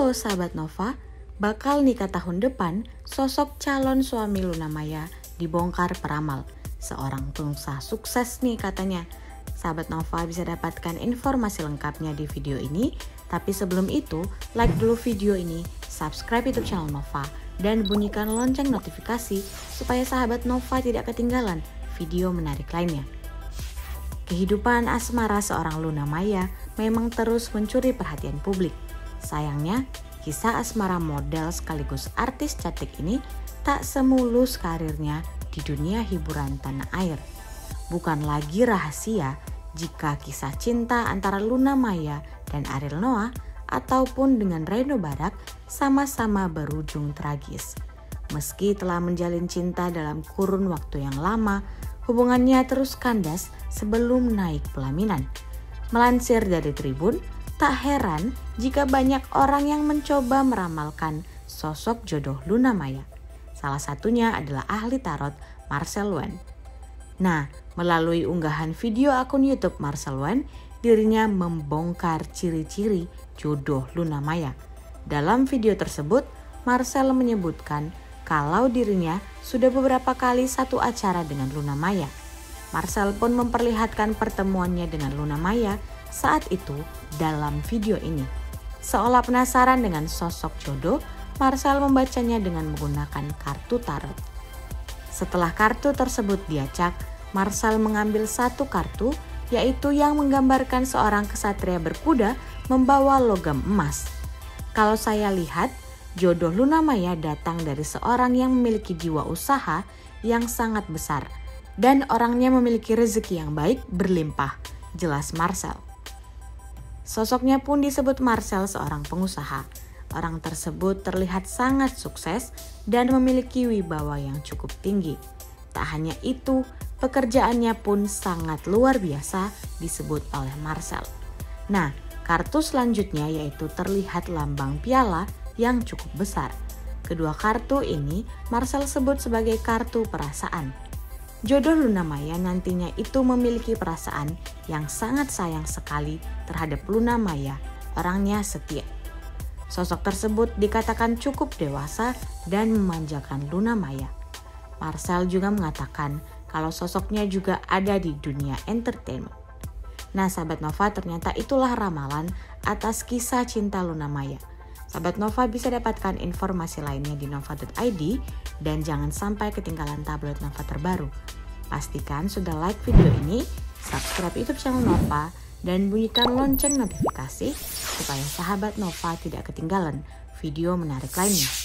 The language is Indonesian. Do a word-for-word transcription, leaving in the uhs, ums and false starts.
Halo sahabat Nova, bakal nikah tahun depan, sosok calon suami Luna Maya dibongkar peramal. Seorang pengusaha sukses nih katanya. Sahabat Nova bisa dapatkan informasi lengkapnya di video ini. Tapi sebelum itu, like dulu video ini, subscribe YouTube channel Nova, dan bunyikan lonceng notifikasi supaya sahabat Nova tidak ketinggalan video menarik lainnya. Kehidupan asmara seorang Luna Maya memang terus mencuri perhatian publik. Sayangnya, kisah asmara model sekaligus artis cantik ini tak semulus karirnya di dunia hiburan tanah air. Bukan lagi rahasia jika kisah cinta antara Luna Maya dan Ariel Noah ataupun dengan Reno Barak sama-sama berujung tragis. Meski telah menjalin cinta dalam kurun waktu yang lama, hubungannya terus kandas sebelum naik pelaminan. Melansir dari Tribun, tak heran jika banyak orang yang mencoba meramalkan sosok jodoh Luna Maya. Salah satunya adalah ahli tarot Marcel Wen. Nah, melalui unggahan video akun YouTube Marcel Wen, dirinya membongkar ciri-ciri jodoh Luna Maya. Dalam video tersebut, Marcel menyebutkan kalau dirinya sudah beberapa kali satu acara dengan Luna Maya. Marcel pun memperlihatkan pertemuannya dengan Luna Maya saat itu dalam video ini. Seolah penasaran dengan sosok jodoh, Marcel membacanya dengan menggunakan kartu tarot. Setelah kartu tersebut diacak, Marcel mengambil satu kartu, yaitu yang menggambarkan seorang kesatria berkuda membawa logam emas. Kalau saya lihat, jodoh Luna Maya datang dari seorang yang memiliki jiwa usaha yang sangat besar dan orangnya memiliki rezeki yang baik berlimpah, jelas Marcel. Sosoknya pun disebut Marcel seorang pengusaha. Orang tersebut terlihat sangat sukses dan memiliki wibawa yang cukup tinggi. Tak hanya itu, pekerjaannya pun sangat luar biasa disebut oleh Marcel. Nah, kartu selanjutnya yaitu terlihat lambang piala yang cukup besar. Kedua kartu ini Marcel sebut sebagai kartu perasaan. Jodoh Luna Maya nantinya itu memiliki perasaan yang sangat sayang sekali terhadap Luna Maya, orangnya setia. Sosok tersebut dikatakan cukup dewasa dan memanjakan Luna Maya. Marcel juga mengatakan kalau sosoknya juga ada di dunia entertainment. Nah sahabat Nova, ternyata itulah ramalan atas kisah cinta Luna Maya. Sahabat Nova bisa dapatkan informasi lainnya di nova dot i d dan jangan sampai ketinggalan tabloid Nova terbaru. Pastikan sudah like video ini, subscribe YouTube channel Nova, dan bunyikan lonceng notifikasi supaya sahabat Nova tidak ketinggalan video menarik lainnya.